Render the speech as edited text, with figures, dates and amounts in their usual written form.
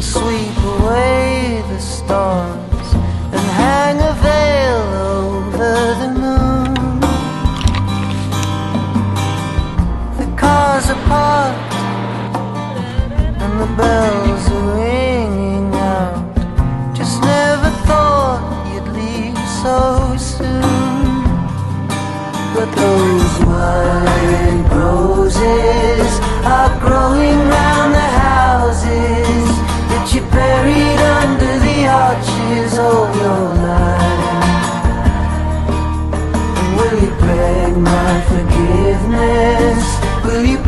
sweep away the storms and hang a veil over the moon. The cars are parked and the bells are ringing out. Just never thought you'd leave so soon. But those wild roses are growing round the houses that you buried under the arches all your life. And will you beg my forgiveness? Will you